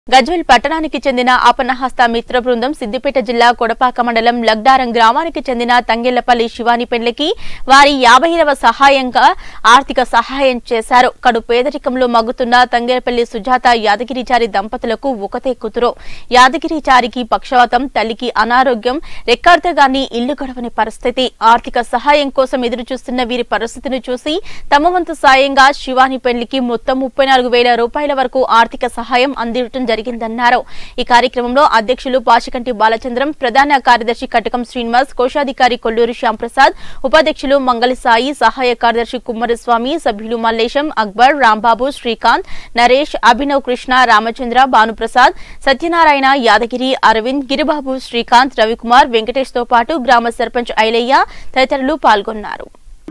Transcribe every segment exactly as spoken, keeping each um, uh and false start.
గజ్వేల్ పట్టణానికి చెందిన అపన్నహస్త మిత్ర బృందం సిద్దిపేట జిల్లా కొడపాక మండలం లగ్డారం గ్రామానికి చెందిన తంగెళ్లపల్లి శివాని పెండ్లికి వారి యాభైవ సహాయంగా ఆర్థిక సహాయం చేశారు. కడు పేదరికంలో మగ్గుతున్న తంగెళ్లపల్లి సుజాత యాదగిరిచారి దంపతులకు ఒకతే కూతురు. యాదగిరిచారికి పక్షవాతం, తల్లికి అనారోగ్యం, రెక్కార్తగాని ఇల్లు గడవని పరిస్థితి. ఆర్థిక సహాయం కోసం ఎదురుచూస్తున్న వీరి పరిస్థితిని చూసి తమ వంతు సాయంగా శివాని పెండ్లికి మొత్తం ముప్పై నాలుగు వేల రూపాయల వరకు ఆర్థిక సహాయం అందించడం జరిగిందన్నారు. ఈ కార్యక్రమంలో అధ్యక్షులు పాచికంటి బాలచంద్రం, ప్రధాన కార్యదర్శి కటకం శ్రీనివాస్, కోశాధికారి కొల్లూరి శ్యాంప్రసాద్, ఉపాధ్యక్షులు మంగళసాయి, సహాయ కార్యదర్శి కుమ్మరస్వామి, సభ్యులు మల్లేశం, అక్బర్, రాంబాబు, శ్రీకాంత్, నరేష్, అభినవ్, కృష్ణ, రామచంద్ర, భానుప్రసాద్, సత్యనారాయణ, యాదగిరి, అరవింద్, గిరిబాబు, శ్రీకాంత్, రవికుమార్, వెంకటేష్ తో పాటు గ్రామ సర్పంచ్ ఐలయ్య తదితరులు పాల్గొన్నారు.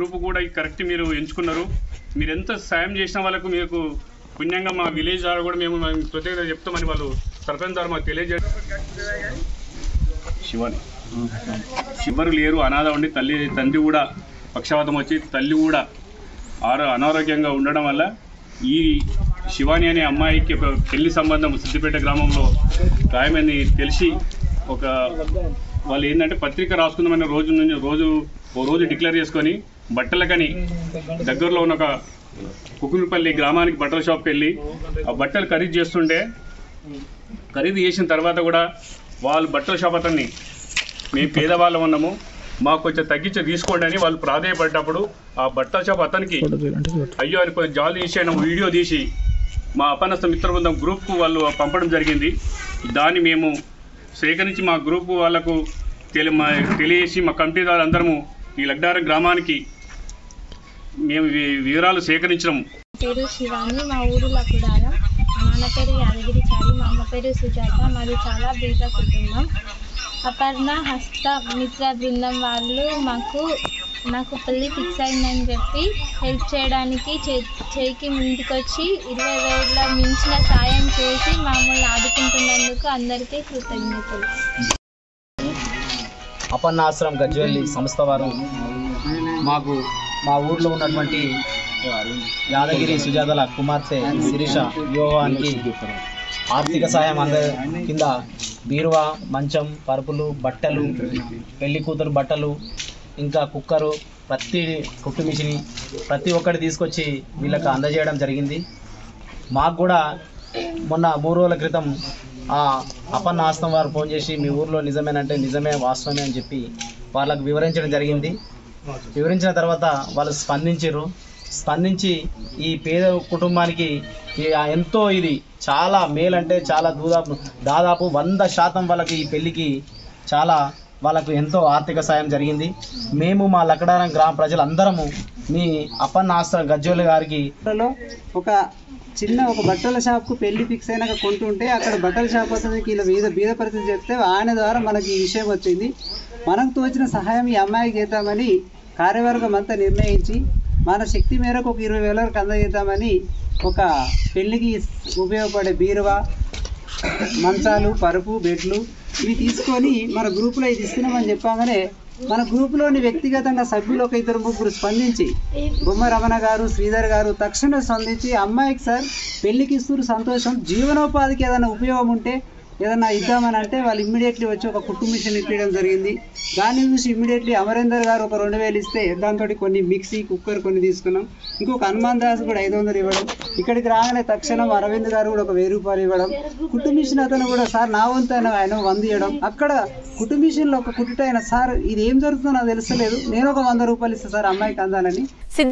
మీరెంత సాయం చేసిన వాళ్ళకు మీకు పుణ్యంగా మా విలేజ్ ద్వారా కూడా మేము ప్రత్యేకత చెప్తామని వాళ్ళు సర్పంచ్ ద్వారా మాకు తెలియజేయడం. శివాని శివరు లేరు, అనాథ ఉండి తల్లి తండ్రి కూడా పక్షవాతం వచ్చి తల్లి కూడా ఆరో అనారోగ్యంగా ఉండడం వల్ల ఈ శివాని అనే అమ్మాయికి పెళ్లి సంబంధం సిద్దిపేట గ్రామంలో ఖాయమని తెలిసి ఒక వాళ్ళు ఏంటంటే పత్రిక రాసుకుందామని రోజు నుంచి రోజు ఓ రోజు డిక్లేర్ చేసుకొని బట్టలకని దగ్గరలో ఉన్న ఒక కుకుమిపల్లి గ్రామానికి బట్టల షాప్కి వెళ్ళి ఆ బట్టలు ఖరీదు చేస్తుంటే ఖరీదు చేసిన తర్వాత కూడా వాళ్ళు బట్టల షాప్ అతన్ని మేము పేదవాళ్ళం ఉన్నాము, మాకు కొంచెం తగ్గించి తీసుకోండి అని వాళ్ళు ప్రాధాయపడ్డప్పుడు ఆ బట్టల షాప్ అతనికి అయ్యో అని కొంచెం జాలి తీసి ఆయన వీడియో తీసి మా అపన్నస్త మిత్ర బృందం గ్రూప్కు వాళ్ళు పంపడం జరిగింది. దాన్ని మేము సేకరించి మా గ్రూపు వాళ్ళకు తెలి తెలియజేసి మా కమిటీ వాళ్ళందరము ఈ లగ్డారం గ్రామానికి మేము వివరాలు సేకరించడం. పేరు శివాని, మా ఊరు లగ్డారం. మా నాన్న పేరు యాదగిరిచారి, మా అమ్మ పేరు సుజాత. మాది చాలా బీద కుటుంబం. అపర్ణ హస్త మిత్ర బృందం వాళ్ళు మాకు నాకు పెళ్ళి ఫిక్స్ అయిందని చెప్పి హెల్ప్ చేయడానికి చేయికి ముందుకొచ్చి ఇరవై వేల మించిన సాయం చేసి మమ్మల్ని ఆదుకుంటున్నందుకు అందరికీ కృతజ్ఞతలు. అపన్న ఆశ్రమం గజ్వేల్ సంస్థ వారు మాకు మా ఊర్లో ఉన్నటువంటి యాదగిరి సుజాతల కుమార్తె శిరీష వివాహానికి ఆర్థిక సాయం అంద కింద బీరువా, మంచం, పరుపులు, బట్టలు, పెళ్లి కూతురు బట్టలు, ఇంకా కుక్కరు, ప్రతి కుట్టు మిషని ప్రతి ఒక్కటి తీసుకొచ్చి వీళ్ళకి అందజేయడం జరిగింది. మాకు కూడా మొన్న మూడు రోజుల క్రితం ఆ అపన్న ఆశ్రమం వారు ఫోన్ చేసి మీ ఊర్లో నిజమేనంటే నిజమే, వాస్తవమే అని చెప్పి వాళ్ళకు వివరించడం జరిగింది. వివరించిన తర్వాత వాళ్ళు స్పందించారు. స్పందించి ఈ పేద కుటుంబానికి ఎంతో ఇది చాలా మేలంటే చాలా దాదాపు దాదాపు వంద శాతం వాళ్ళకి ఈ పెళ్ళికి చాలా వాళ్ళకు ఎంతో ఆర్థిక సాయం జరిగింది. మేము మా లగ్డారం గ్రామ ప్రజలందరము మీ అపన్న ఆశ్రమం గజ్వేల్ గారికి ఒక చిన్న ఒక బట్టల షాప్కు పెళ్లి ఫిక్స్ అయినాక కొంటుంటే అక్కడ బట్టల షాప్ అతనికి ఇలా బీద బీద పరిస్థితి చెప్తే ఆయన ద్వారా మనకి ఈ విషయం వచ్చింది. మనకు తోచిన సహాయం ఈ అమ్మాయికి చేద్దామని కార్యవర్గం అంతా నిర్ణయించి మన శక్తి మేరకు ఒక ఇరవై వేల వరకు అందజేద్దామని ఒక పెళ్లికి ఉపయోగపడే బీరువా, మంచాలు, పరుపు, బెడ్లు ఇవి తీసుకొని మన గ్రూపులో ఇది ఇస్తున్నామని చెప్పగానే మన గ్రూపులోని వ్యక్తిగతంగా సభ్యులు ఒక ఇద్దరు ముగ్గురు స్పందించి బొమ్మ రమణ గారు, శ్రీధర్ గారు తక్షణం స్పందించి అమ్మాయికి సార్ పెళ్లికి ఇస్తున్న సంతోషం, జీవనోపాధికి ఏదైనా ఉపయోగం ఉంటే ఏదన్నా ఇద్దామని అంటే వాళ్ళు ఇమ్మీడియట్లీ వచ్చి ఒక కుట్టు మిషన్ ఇప్పించడం జరిగింది. దాన్ని చూసి ఇమ్మీడియట్లీ అమరేందర్ గారు ఒక రెండు వేలు ఇస్తే దాంతో కొన్ని మిక్సీ, కుక్కర్ కొన్ని తీసుకున్నాం. ఇంకొక హనుమాన్ దాస్ కూడా ఐదు వందలు ఇవ్వడం. ఇక్కడికి రాగానే తక్షణం అరవింద్ గారు కూడా ఒక వెయ్యి రూపాయలు ఇవ్వడం. కుట్టు మిషన్ అతను కూడా సార్ నా వంతు ఆయన వంద ఇవ్వడం. అక్కడ కుట్టు మిషన్లో ఒక కుట్టుటైన సార్ ఇది ఏం జరుగుతుందో నాకు తెలుస్తలేదు, నేను ఒక వంద రూపాయలు ఇస్తాను సార్ అమ్మాయికి అందాలని.